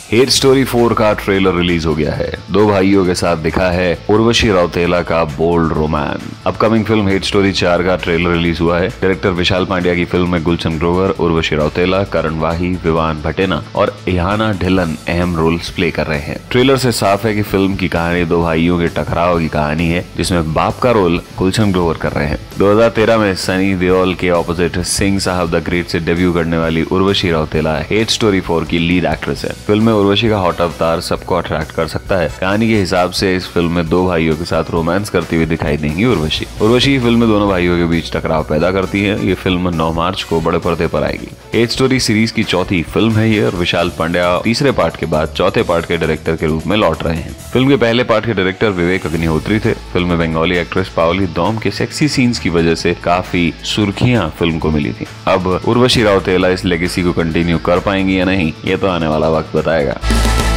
Hate Story 4 का trailer release हो गया है। दो भाइयों के साथ दिखा है उर्वशी रौतेला का bold romance. Upcoming film Hate Story 4 का ट्रेलर रिलीज हुआ है। डायरेक्टर विशाल पांड्या की फिल्म में गुलशन ग्रोवर, उर्वशी रौतेला, करण वाही, विवान, भटेना और इहाना ढिल्लन अहम रोल्स प्ले कर रहे हैं। ट्रेलर से साफ है कि फिल्म की कहानी दो भाइयों के टकराव की कहानी है, जिसमें बाप का रोल गुलशन ग्रोवर कर रहे हैं। 2013 में सनी देओल के ऑपोजिट सिंह साहब द ग्रेट से डेब्यू करने वाली उर्वशी रौतेला हेट स्टोरी 4 की लीड एक्ट्रेस है। फिल्म में उर्वशी का हॉट अवतार सबको अट्रैक्ट कर सकता है। कहानी के हिसाब से इस फिल्म में दो भाइयों के साथ रोमांस करती हुई दिखाई देंगी उर्वशी। उर्वशी की फिल्म में दोनों भाइयों के बीच टकराव पैदा करती है। ये फिल्म 9 मार्च को बड़े पर्दे पर आएगी। हेट स्टोरी सीरीज की चौथी फिल्म है ये और विशाल पांड्या तीसरे पार्ट के बाद चौथे पार्ट के डायरेक्टर के रूप में लौट रहे हैं। फिल्म के पहले पार्ट के डायरेक्टर विवेक अग्निहोत्री थे। फिल्म में बंगाली एक्ट्रेस पावली दौम के सेक्सी सीन्स की वजह से काफी सुर्खियां फिल्म को मिली थी। अब उर्वशी रौतेला इस लेगेसी को कंटिन्यू कर पाएंगी या नहीं, ये तो आने वाला वक्त बताएगा।